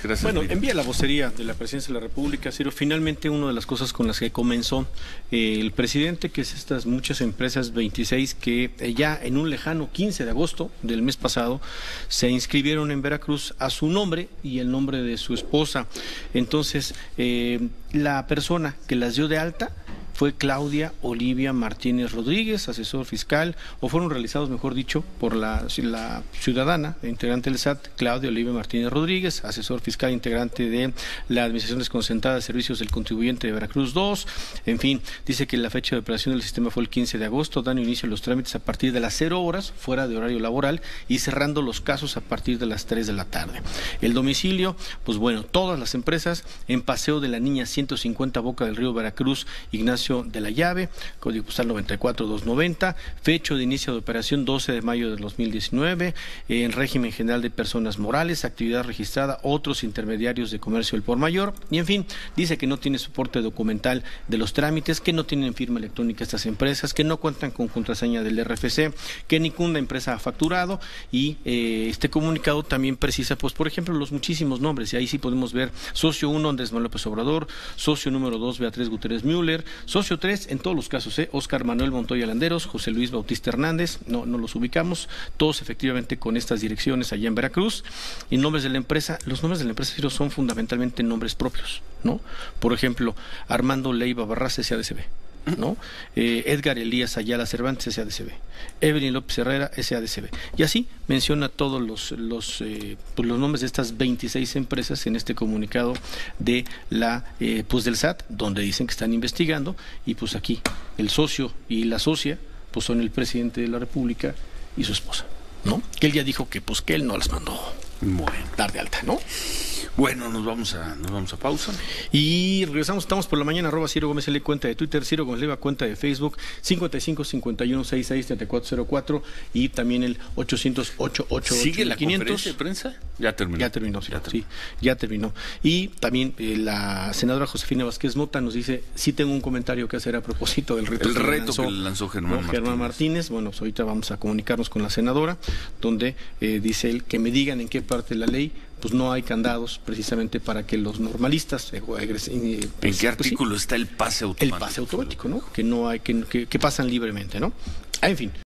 Gracias. Bueno, Miguel. envía la vocería de la Presidencia de la República, Ciro. Finalmente, una de las cosas con las que comenzó el presidente, que es estas muchas empresas 26 que ya en un lejano 15 de agosto del mes pasado se inscribieron en Veracruz a su nombre y el nombre de su esposa. Entonces, la persona que las dio de alta fue Claudia Olivia Martínez Rodríguez, asesor fiscal, o fueron realizados, mejor dicho, por la ciudadana, integrante del SAT, Claudia Olivia Martínez Rodríguez, asesor fiscal integrante de la Administración Desconcentrada de Servicios del Contribuyente de Veracruz 2. En fin, dice que la fecha de operación del sistema fue el 15 de agosto, dando inicio a los trámites a partir de las 0 horas, fuera de horario laboral, y cerrando los casos a partir de las 3 de la tarde. El domicilio, pues bueno, todas las empresas en Paseo de la Niña 150, Boca del Río, Veracruz, Ignacio de la Llave, código postal 94290, fecha de inicio de operación 12 de mayo del 2019, en régimen general de personas morales, actividad registrada, otros intermediarios de comercio del por mayor, y en fin, dice que no tiene soporte documental de los trámites, que no tienen firma electrónica estas empresas, que no cuentan con contraseña del RFC, que ninguna empresa ha facturado, y este comunicado también precisa, pues por ejemplo, los muchísimos nombres, y ahí sí podemos ver socio 1, Andrés Manuel López Obrador, socio número 2, Beatriz Gutiérrez Müller, socio 3, en todos los casos, Óscar Manuel Montoya Landeros, José Luis Bautista Hernández, no los ubicamos, todos efectivamente con estas direcciones allá en Veracruz, y nombres de la empresa, los nombres de la empresa son fundamentalmente nombres propios, ¿no? Por ejemplo, Armando Leiva Barras, SADCB, ¿no? Edgar Elías Ayala Cervantes, SADCB, Evelyn López Herrera, SADCB, y así menciona todos los nombres de estas 26 empresas en este comunicado de pues del SAT, donde dicen que están investigando, y pues aquí el socio y la socia pues son el presidente de la República y su esposa, ¿no? Que él ya dijo que pues que él no las mandó dar de alta, ¿no? Bueno, nos vamos a pausa. Y regresamos, estamos por la mañana, @Ciro Gómez L, cuenta de Twitter, Ciro Gómez Leiva, cuenta de Facebook, 55 51 66 3404, y también el 800 888 ¿Sigue la 500. conferencia de prensa? Ya terminó. Ya terminó, sí, ya terminó. Y también la senadora Josefina Vázquez Mota nos dice, sí tengo un comentario que hacer a propósito del reto. El reto que lanzó Germán Martínez. Bueno, pues ahorita vamos a comunicarnos con la senadora, donde dice él que me digan en qué parte de la ley pues no hay candados precisamente para que los normalistas ¿En qué artículo está el pase automático? El pase automático, ¿no? Que no hay, que pasan libremente, ¿no? En fin.